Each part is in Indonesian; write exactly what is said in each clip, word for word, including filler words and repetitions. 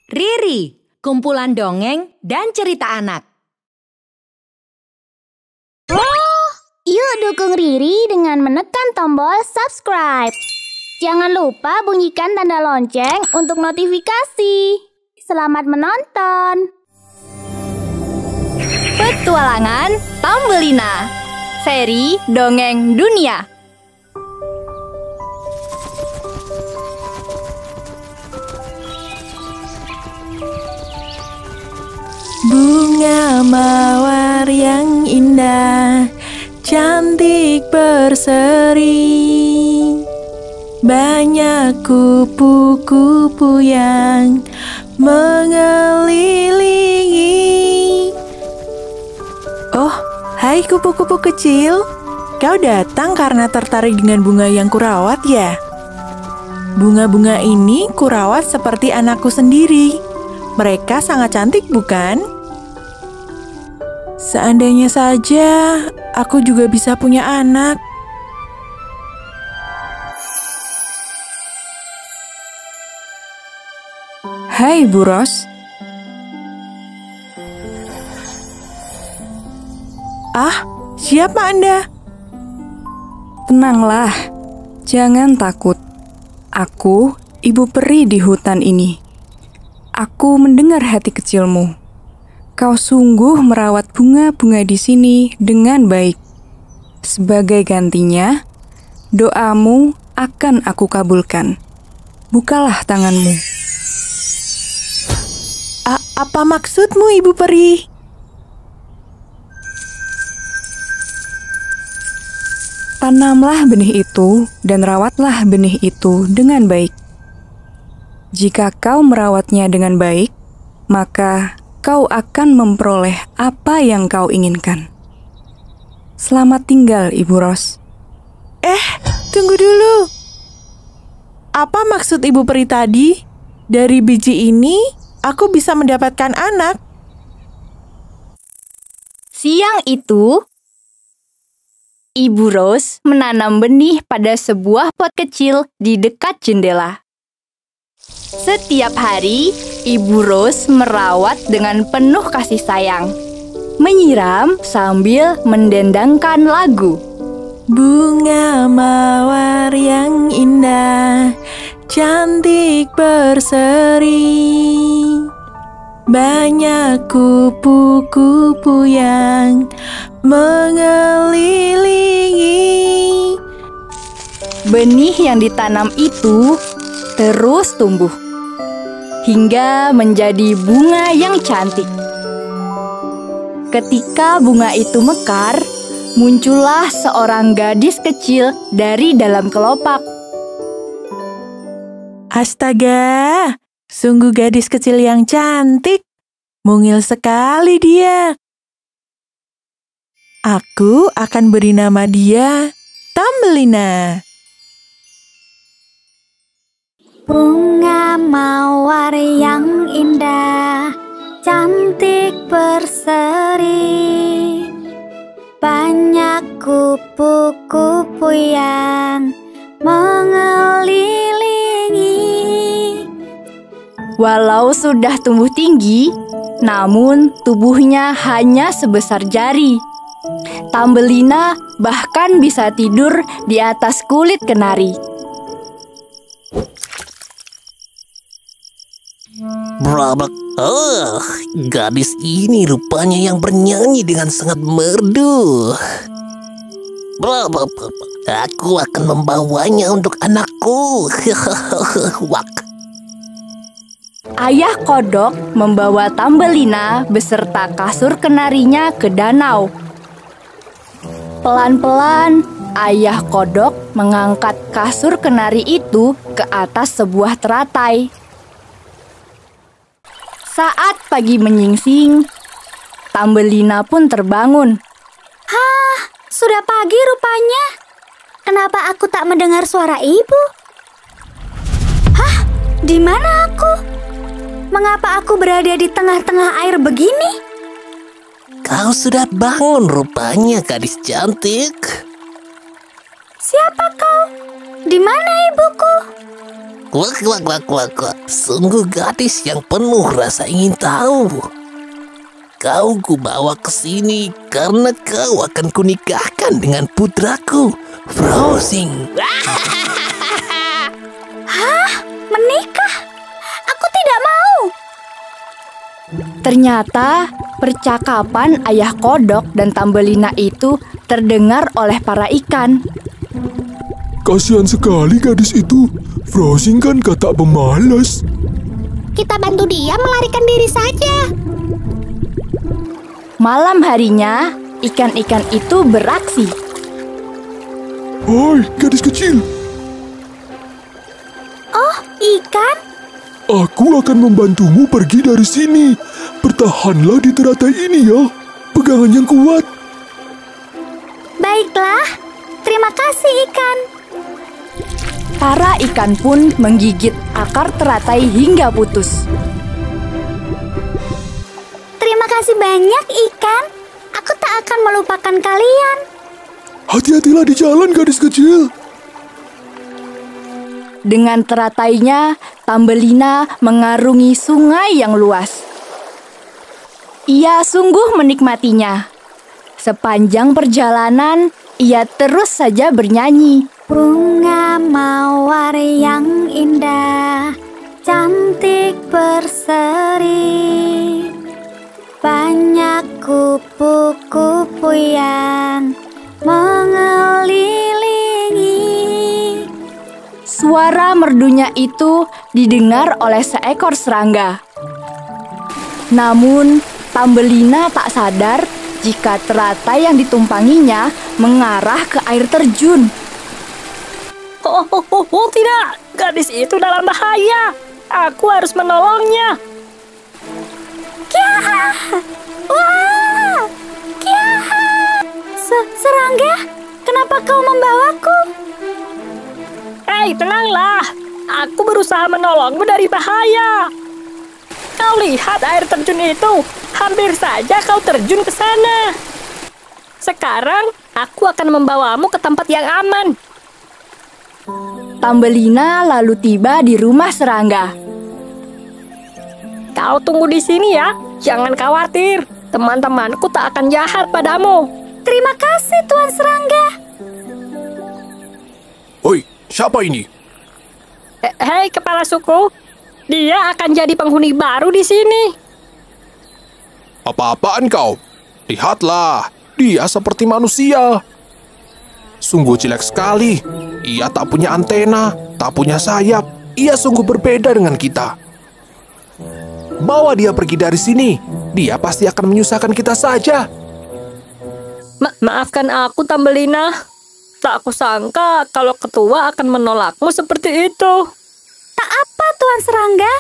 Riri, kumpulan dongeng dan cerita anak. Yuk dukung Riri dengan menekan tombol subscribe. Jangan lupa bunyikan tanda lonceng untuk notifikasi. Selamat menonton. Petualangan Tambelina, seri dongeng dunia. Bunga mawar yang indah, cantik berseri, banyak kupu-kupu yang mengelilingi. Oh, hai kupu-kupu kecil. Kau datang karena tertarik dengan bunga yang kurawat ya? Bunga-bunga ini kurawat seperti anakku sendiri. Mereka sangat cantik, bukan? Seandainya saja aku juga bisa punya anak. Hai Bu Ros. Ah, siapa Anda? Tenanglah, jangan takut. Aku ibu peri di hutan ini. Aku mendengar hati kecilmu. Kau sungguh merawat bunga-bunga di sini dengan baik. Sebagai gantinya, doamu akan aku kabulkan. Bukalah tanganmu. A- apa maksudmu, Ibu Peri? Tanamlah benih itu dan rawatlah benih itu dengan baik. Jika kau merawatnya dengan baik, maka kau akan memperoleh apa yang kau inginkan. Selamat tinggal, Ibu Ros. Eh, tunggu dulu. Apa maksud Ibu Peri tadi? Dari biji ini, aku bisa mendapatkan anak. Siang itu, Ibu Ros menanam benih pada sebuah pot kecil di dekat jendela. Setiap hari, Ibu Ros merawat dengan penuh kasih sayang, menyiram sambil mendendangkan lagu. Bunga mawar yang indah, cantik berseri, banyak kupu-kupu yang mengelilingi. Benih yang ditanam itu terus tumbuh hingga menjadi bunga yang cantik. Ketika bunga itu mekar, muncullah seorang gadis kecil dari dalam kelopak. Astaga, sungguh gadis kecil yang cantik. Mungil sekali dia. Aku akan beri nama dia Tambelina. Bunga mawar yang indah, cantik berseri, banyak kupu-kupu yang mengelilingi. Walau sudah tumbuh tinggi, namun tubuhnya hanya sebesar jari. Tambelina bahkan bisa tidur di atas kulit kenari. Brabak, oh, gadis ini rupanya yang bernyanyi dengan sangat merdu. Brabak, aku akan membawanya untuk anakku. Wak. Ayah kodok membawa Tambelina beserta kasur kenarinya ke danau. Pelan-pelan, ayah kodok mengangkat kasur kenari itu ke atas sebuah teratai. Saat pagi menyingsing, Tambelina pun terbangun. Hah, sudah pagi rupanya. Kenapa aku tak mendengar suara ibu? Hah, di mana aku? Mengapa aku berada di tengah-tengah air begini? Kau sudah bangun rupanya, gadis cantik. Siapa kau? Di mana ibuku? Wah, wah, wah, wah, wah. Sungguh gadis yang penuh rasa ingin tahu. Kau kubawa ke sini karena kau akan kunikahkan dengan putraku, Frozing. Hah? Menikah? Aku tidak mau. Ternyata percakapan ayah kodok dan Tambelina itu terdengar oleh para ikan. Kasihan sekali gadis itu. Frozing kan kata pemalas. Kita bantu dia melarikan diri saja. Malam harinya, ikan-ikan itu beraksi. Hai, gadis kecil. Oh, ikan? Aku akan membantumu pergi dari sini. Bertahanlah di teratai ini ya. Pegangan yang kuat. Baiklah. Terima kasih, ikan. Para ikan pun menggigit akar teratai hingga putus. Terima kasih banyak, ikan. Aku tak akan melupakan kalian. Hati-hatilah di jalan, gadis kecil. Dengan teratainya, Tambelina mengarungi sungai yang luas. Ia sungguh menikmatinya. Sepanjang perjalanan, ia terus saja bernyanyi. Bunga mawar yang indah, cantik berseri, banyak kupu-kupu yang mengelilingi. Suara merdunya itu didengar oleh seekor serangga. Namun, Tambelina tak sadar jika teratai yang ditumpanginya mengarah ke air terjun. Oh, oh, oh, oh, tidak. Gadis itu dalam bahaya. Aku harus menolongnya. Kia! Wah! Kia! Se- serangga, kenapa kau membawaku? Hei, tenanglah. Aku berusaha menolongmu dari bahaya. Kau lihat air terjun itu. Hampir saja kau terjun ke sana. Sekarang, aku akan membawamu ke tempat yang aman. Tambelina lalu tiba di rumah serangga. Kau tunggu di sini ya. Jangan khawatir. Teman-temanku tak akan jahat padamu. Terima kasih, Tuan Serangga. Oi, siapa ini? Eh, Hei, kepala suku. Dia akan jadi penghuni baru di sini. Apa-apaan kau? Lihatlah, dia seperti manusia. Sungguh jelek sekali. Ia tak punya antena, tak punya sayap. Ia sungguh berbeda dengan kita. Bawa dia pergi dari sini. Dia pasti akan menyusahkan kita saja. Ma- maafkan aku, Tambelina. Tak kusangka kalau ketua akan menolakmu seperti itu. Tak apa, Tuan Serangga.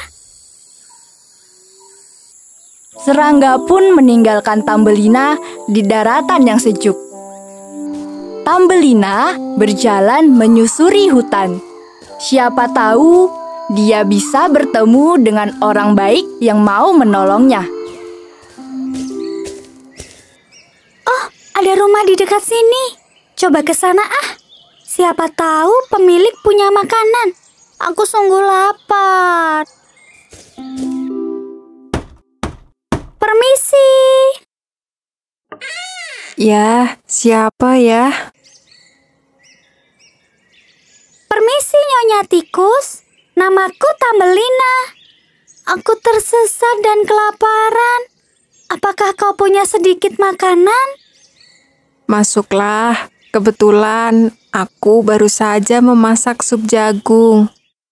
Serangga pun meninggalkan Tambelina di daratan yang sejuk. Tambelina berjalan menyusuri hutan. Siapa tahu dia bisa bertemu dengan orang baik yang mau menolongnya. Oh, ada rumah di dekat sini. Coba ke sana ah. Siapa tahu pemilik punya makanan. Aku sungguh lapar. Permisi. Ya, siapa ya? Permisi, Nyonya Tikus. Namaku Tambelina. Aku tersesat dan kelaparan. Apakah kau punya sedikit makanan? Masuklah. Kebetulan aku baru saja memasak sup jagung.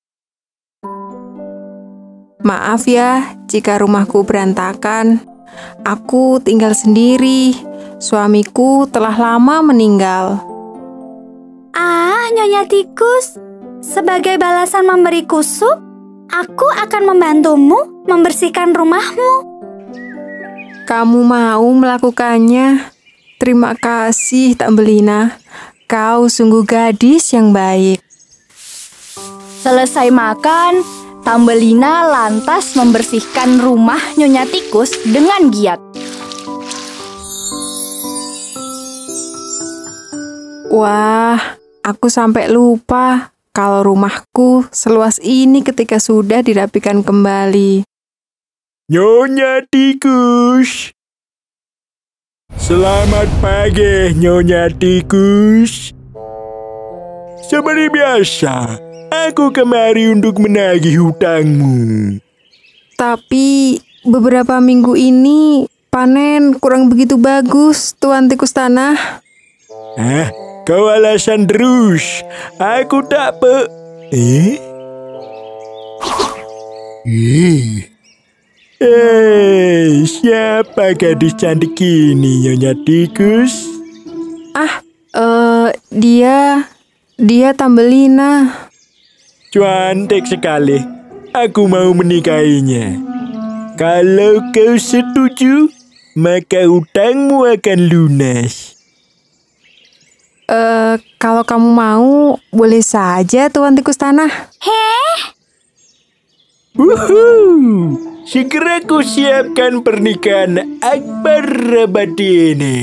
Maaf ya jika rumahku berantakan. Aku tinggal sendiri. Suamiku telah lama meninggal. Ah, Nyonya Tikus. Sebagai balasan memberiku sup, aku akan membantumu membersihkan rumahmu. Kamu mau melakukannya? Terima kasih, Tambelina. Kau sungguh gadis yang baik. Selesai makan, Tambelina lantas membersihkan rumah Nyonya Tikus dengan giat. Wah, aku sampai lupa kalau rumahku seluas ini ketika sudah dirapikan kembali. Nyonya Tikus. Selamat pagi, Nyonya Tikus. Seperti biasa, aku kemari untuk menagih hutangmu. Tapi beberapa minggu ini panen kurang begitu bagus, Tuan Tikus Tanah. Hah? Kau alasan terus. Aku tak pe... Eh? Eh? Eh, siapa gadis cantik ini, Nyonya Tikus? Ah, eh, dia... dia Tambelina. Cantik sekali. Aku mau menikahinya. Kalau kau setuju, maka hutangmu akan lunas. Eh, kalau kamu mau, boleh saja, Tuan Tikus Tanah. Heh, Wuhuu! Segera ku siapkan pernikahan Akbar Abadi ini.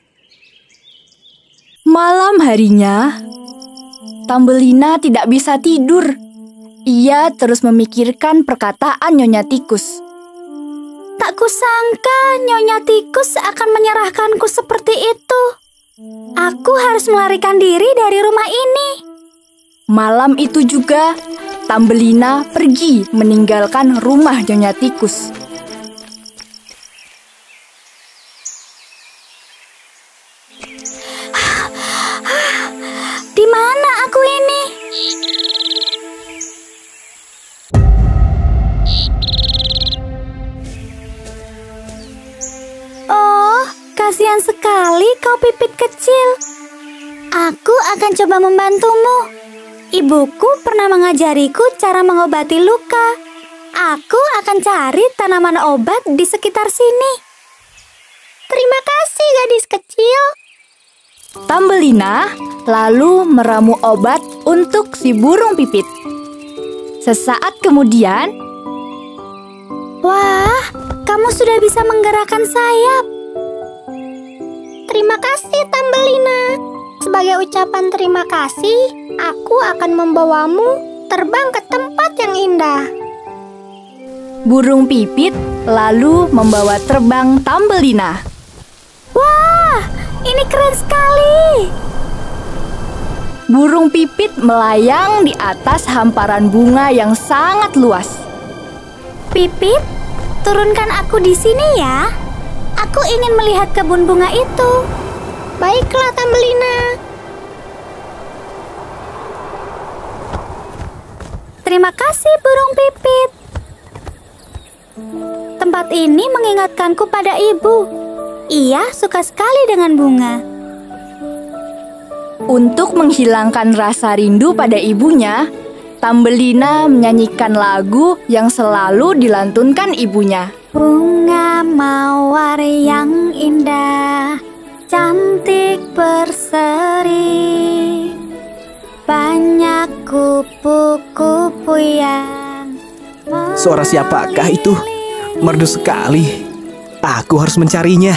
Malam harinya, Tambelina tidak bisa tidur. Ia terus memikirkan perkataan Nyonya Tikus. tak kusangka Nyonya Tikus akan menyerahkanku seperti itu. Aku harus melarikan diri dari rumah ini. Malam itu juga, Tambelina pergi meninggalkan rumah Nyonya Tikus. Di mana aku ini? Oh, kasihan sekali kau Pipit kecil. Aku akan coba membantumu. Ibuku pernah mengajariku cara mengobati luka. Aku akan cari tanaman obat di sekitar sini. Terima kasih, gadis kecil. Tambelina lalu meramu obat untuk si burung pipit. Sesaat kemudian, wah, kamu sudah bisa menggerakkan sayap. Terima kasih, Tambelina. Sebagai ucapan terima kasih, aku akan membawamu terbang ke tempat yang indah. burung pipit lalu membawa terbang Tambelina. Wah, ini keren sekali. Burung pipit melayang di atas hamparan bunga yang sangat luas. Pipit, turunkan aku di sini ya. Aku ingin melihat kebun bunga itu. Baiklah, Tambelina. Terima kasih, burung pipit. Tempat ini mengingatkanku pada ibu. Ia suka sekali dengan bunga. Untuk menghilangkan rasa rindu pada ibunya, Tambelina menyanyikan lagu yang selalu dilantunkan ibunya. Bunga mawar yang indah, cantik berseri, banyak kupu-kupu yang Suara siapakah itu? Merdu sekali. Aku harus mencarinya.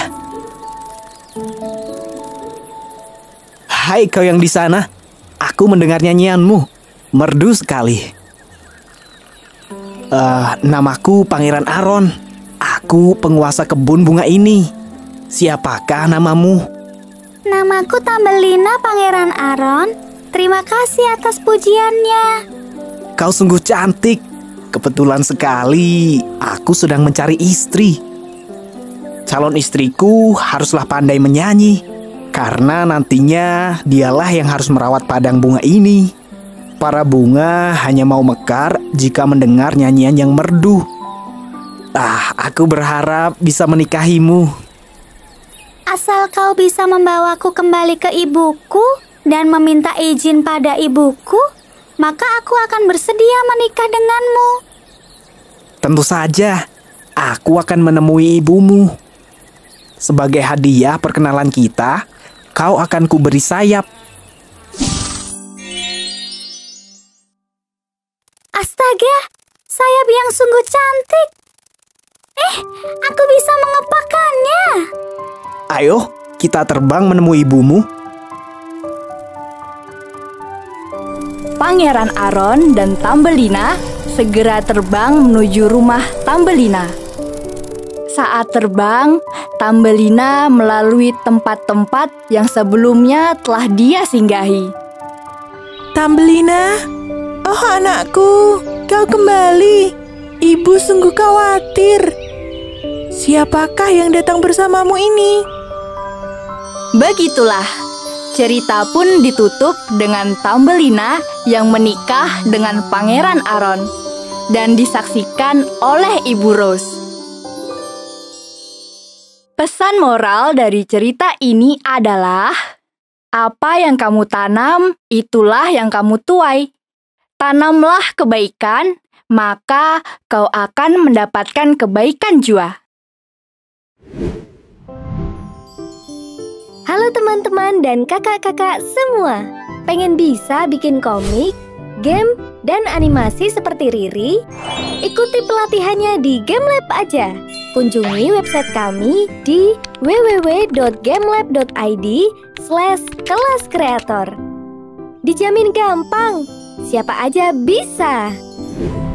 Hai kau yang di sana. Aku mendengar nyanyianmu. Merdu sekali. Uh, namaku Pangeran Aron. Aku penguasa kebun bunga ini. Siapakah namamu? Namaku Tambelina, Pangeran Aron. Terima kasih atas pujiannya. Kau sungguh cantik. Kebetulan sekali aku sedang mencari istri. Calon istriku haruslah pandai menyanyi, karena nantinya dialah yang harus merawat padang bunga ini. Para bunga hanya mau mekar jika mendengar nyanyian yang merdu. Ah, aku berharap bisa menikahimu. Asal kau bisa membawaku kembali ke ibuku dan meminta izin pada ibuku, maka aku akan bersedia menikah denganmu. Tentu saja, aku akan menemui ibumu. Sebagai hadiah perkenalan kita, kau akan kuberi sayap. Astaga, sayap yang sungguh cantik. Eh, aku bisa mengepakkannya. Ayo, kita terbang menemui ibumu. Pangeran Aaron dan Thumbelina segera terbang menuju rumah Thumbelina. Saat terbang, Thumbelina melalui tempat-tempat yang sebelumnya telah dia singgahi. Thumbelina, oh anakku, kau kembali. Ibu sungguh khawatir. Siapakah yang datang bersamamu ini? Begitulah, cerita pun ditutup dengan Thumbelina yang menikah dengan Pangeran Aaron dan disaksikan oleh Ibu Rose. Pesan moral dari cerita ini adalah, apa yang kamu tanam, itulah yang kamu tuai. Tanamlah kebaikan, maka kau akan mendapatkan kebaikan jua. Halo teman-teman dan kakak-kakak semua. Pengen bisa bikin komik, game, dan animasi seperti Riri? Ikuti pelatihannya di GameLab aja. Kunjungi website kami di w w w dot gamelab dot i d slash kelas kreator. Dijamin gampang, siapa aja bisa.